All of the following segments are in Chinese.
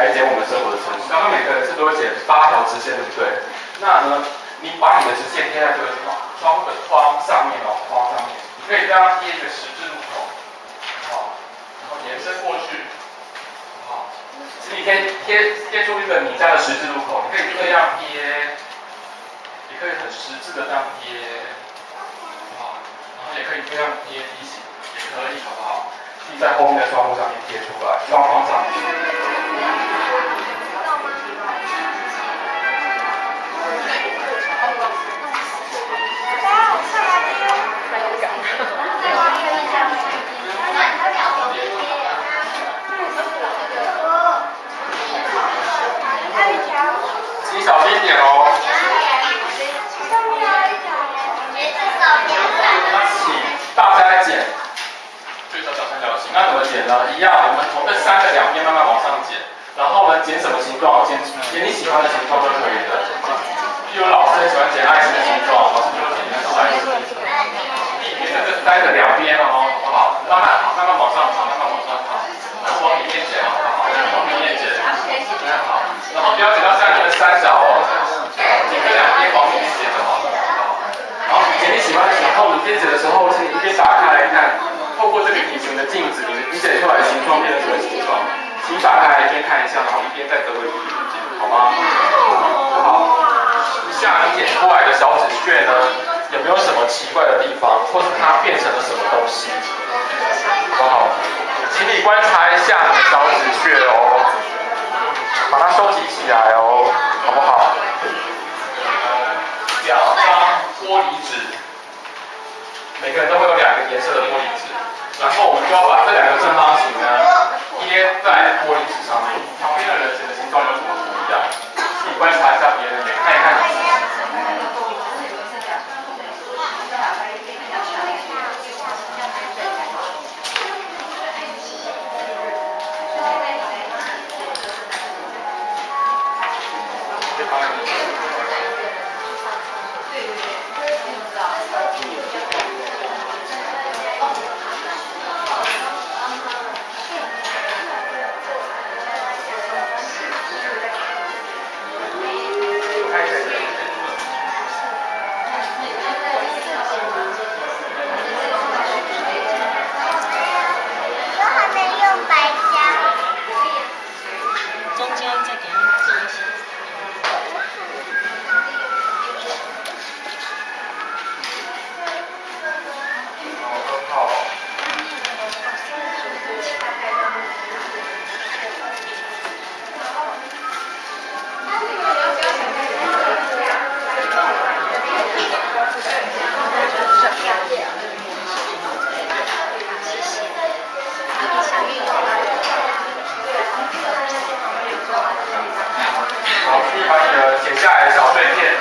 来剪我们生活的程序。刚刚每个人是都会剪8条直线，对不对？那呢，你把你的直线贴在这个窗的框上面哦，框上面，你可以这样贴一个十字路口，好，然后延伸过去，好，其实你可以贴出一个你家的十字路口，你可以这样贴，也可以很实质的这样贴，好，然后也可以这样贴梯形，也可以，好不好？贴在后面的窗户上面贴出来，窗框上面。请小心一点哦。那请大家来剪，最少小三角形。那怎么剪呢？一样，我们从这3个两边慢慢往上剪，然后呢，剪什么形状？剪你喜欢的形状就可以了。例如老师很喜欢剪爱心的形状，老师就剪那种爱心的形状。这个3个两边哦，好不好？慢慢往上爬，慢慢往上爬，然后往里面剪，好不好？往里面剪，好。然后不要剪到下面的三角哦，剪这两边往里面剪就好了。然后剪你喜欢的形状，你边剪的时候，请一边打开来看，透过这个隐形的镜子，你剪出来的形状变成什么形状？请打开来一边看一下，然后一边再折回去，好吗？好。下你剪出来的小纸屑呢，有没有什么奇怪的地方，或是它变成了什么东西？好不好？请你观察一下你的小纸屑哦，把它收集起来哦，好不好？2张玻璃纸，每个人都会有2个颜色的玻璃纸，然后我们就要把这2个正方形呢贴在玻璃纸上面，旁边的人剪的形状有什么不一样？请你观察一下别人，也看一看。剪下来的小碎片。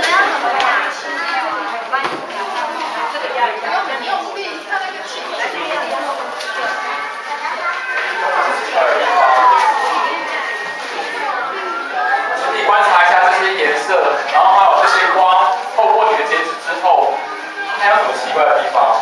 请你观察一下这些颜色，然后还有这些光，透过你的剪纸之后，还有什么奇怪的地方？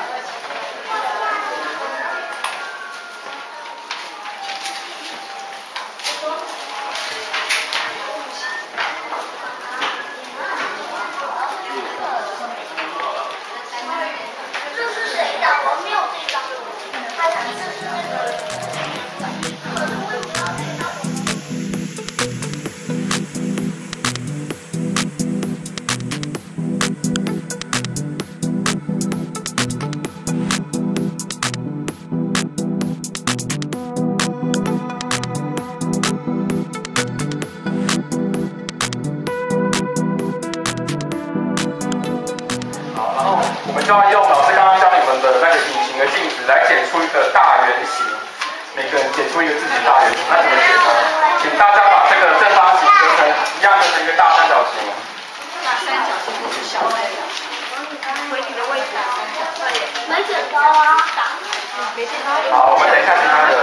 我们就要用老师刚刚教你们的那个隐形的镜子来剪出一个大圆形，每个人剪出一个自己的大圆形。那怎么剪呢？请大家把这个正方形折成一样的一个大三角形。 大三角形是小的，回你的位置。没剪刀啊，没剪刀。 好，我们等一下其他的。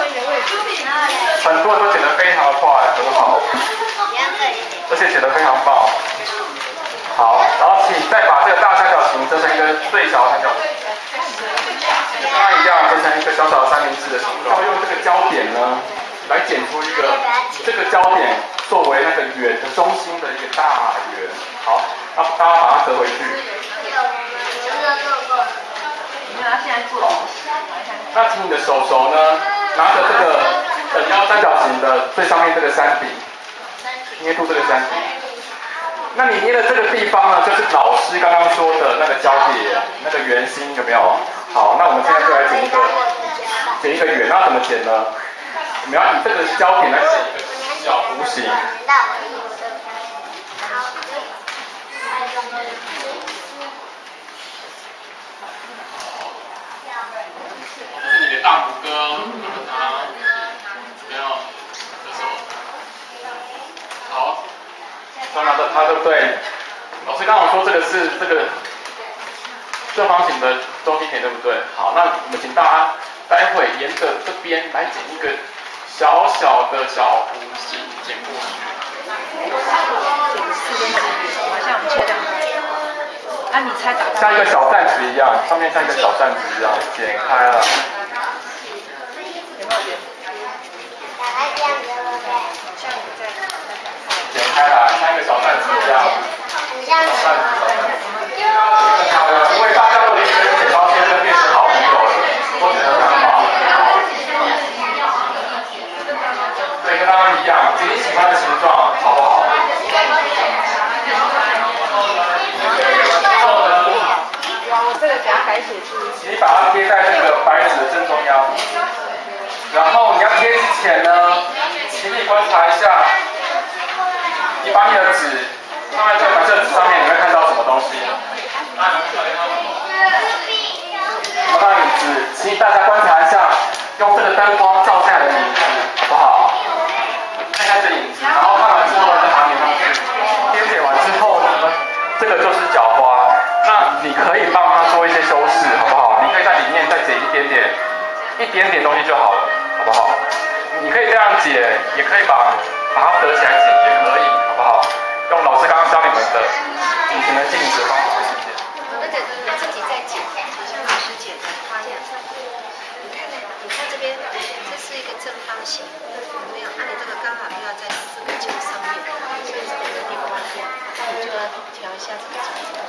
很多人都剪得非常的快，很好，而且剪得非常棒。好，然后请再把这个大三角形折成一个最小三角形，跟它一样折成一个小小的3明治的形状。然后用这个胶点呢，来剪出一个这个焦点作为那个圆的中心的一个大圆。好，那大家把它折回去。那请你的手呢，拿着这个等腰三角形的最上面这个山顶，捏住这个山顶。那你捏的这个地方呢，就是老师刚刚说的那个交点，那个圆心有没有？好，那我们现在就来剪一个圆，那怎么剪呢？我们要以这个焦点来剪一个小弧形。这是你的大拇哥，不要这手。好，抓拿着它，对不对？老师刚刚说这个是这个正方形的中心点，对不对？好，那我们请大家待会沿着这边来剪一个小小的小弧形，剪过去。 好像我们切两个。啊，你猜打到？ 像一个小扇子一样，上面像一个小扇子一样，剪开了。 有没有剪？打开这样子，对不对？像你在剪开了，像一个小扇子一样。 很像什么？ 因为大家都已经跟剪刀先生变成好朋友了，我觉得很好。对，跟刚刚一样，剪你喜欢的形状，好不好？ 我这个给它改写字。 你把它贴在那个白纸的正中央，然后你要贴之前呢，请你观察一下，你把你的纸放在这个白色纸上面，你会看到什么东西？我让你纸，请大家观察一下，用这个灯光照下来的影子，好不好？看看这影子，然后看完之后再把它粘上去。贴完之后呢，这个就是脚花。那你可以帮它做一些修饰，好不好？你可以在里面再剪一点点东西就好了，好不好？你可以这样剪，也可以把它折起来剪，也可以，好不好？用老师刚刚教你们的以前的镜子方法去剪。 那个你自己再剪，像老师剪的花样。你看这边，这是一个正方形，有没有？那你这个刚好就要在4个角上面，所以这个地方你就要调一下这个角度。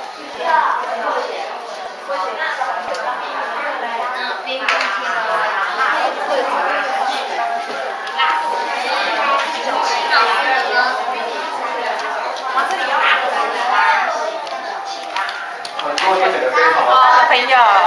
很多都剪得非常好。 小朋友。